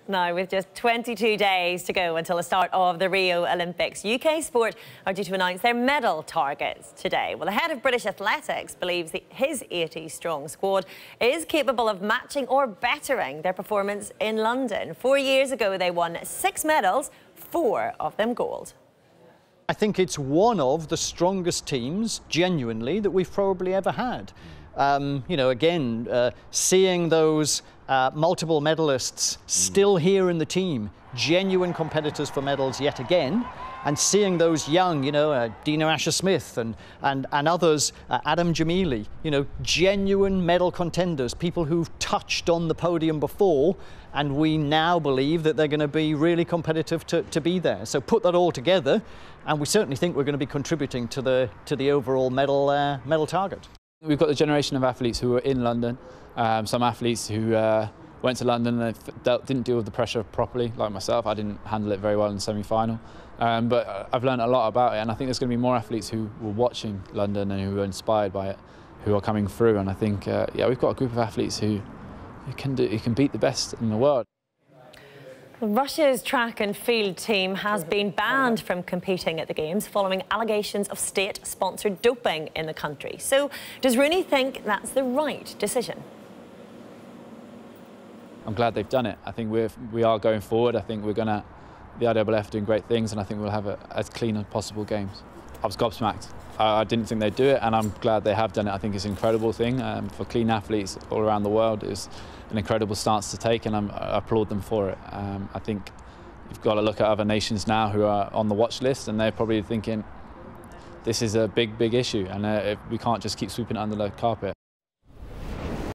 Now, with just 22 days to go until the start of the Rio Olympics, UK sport are due to announce their medal targets today. Well, the head of British athletics believes that his 80-strong squad is capable of matching or bettering their performance in London. 4 years ago, they won 6 medals, 4 of them gold. I think it's one of the strongest teams, genuinely, that we've probably ever had. You know, again, seeing those multiple medalists still here in the team, genuine competitors for medals yet again, and seeing those young, you know, Dina Asher-Smith and others, Adam Jamili, you know, genuine medal contenders, people who've touched on the podium before, and we now believe that they're going to be really competitive to be there. So put that all together, and we certainly think we're going to be contributing to the overall medal target. We've got the generation of athletes who were in London, some athletes who went to London and didn't deal with the pressure properly, like myself. I didn't handle it very well in the semi-final, but I've learned a lot about it, and I think there's going to be more athletes who were watching London and who were inspired by it, who are coming through. And I think, yeah, we've got a group of athletes who can beat the best in the world. Russia's track and field team has been banned from competing at the Games following allegations of state-sponsored doping in the country. So, does Rooney think that's the right decision? I'm glad they've done it. I think we are going forward. I think the IAAF doing great things, and I think we'll have as clean as possible Games. I was gobsmacked. I didn't think they'd do it, and I'm glad they have done it. I think it's an incredible thing for clean athletes all around the world. It's an incredible stance to take, and I applaud them for it. I think you've got to look at other nations now who are on the watch list, and they're probably thinking this is a big issue, and we can't just keep sweeping it under the carpet.